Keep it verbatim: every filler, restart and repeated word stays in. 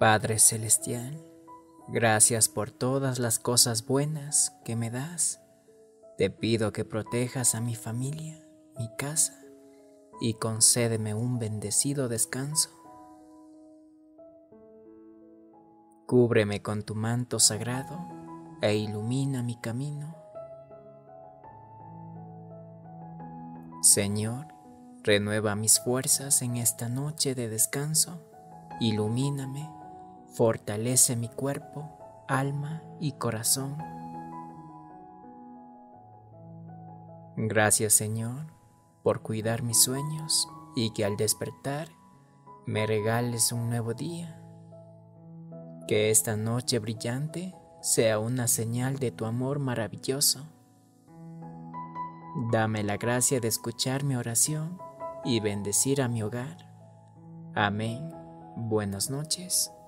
Padre Celestial, gracias por todas las cosas buenas que me das. Te pido que protejas a mi familia, mi casa, y concédeme un bendecido descanso. Cúbreme con tu manto sagrado e ilumina mi camino. Señor, renueva mis fuerzas en esta noche de descanso. Ilumíname, fortalece mi cuerpo, alma y corazón. Gracias, Señor, por cuidar mis sueños y que al despertar me regales un nuevo día. Que esta noche brillante sea una señal de tu amor maravilloso. Dame la gracia de escuchar mi oración y bendecir a mi hogar. Amén. Buenas noches.